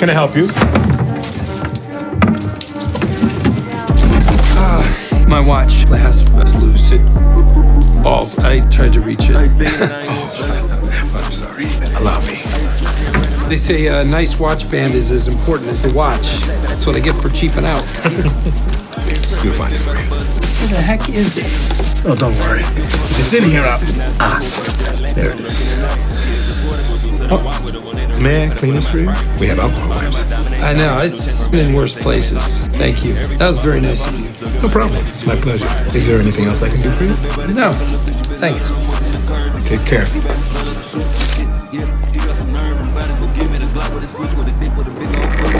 can I help you? My watch last was loose. It balls. I tried to reach it. Oh, I'm sorry. Allow me. They say a nice watch band is as important as the watch. That's what I get for cheaping out. You'll find it for you. Where the heck is it? Oh, don't worry. It's in here. There it is. Oh, may I clean this for you? We have alcohol wipes. I know, it's been in worse places. Thank you. That was very nice of you. No problem. It's my pleasure. Is there anything else I can do for you? No, thanks. Take care. Yeah, you got some nerve and body, go give me the Glock with a switch with a dick with a big old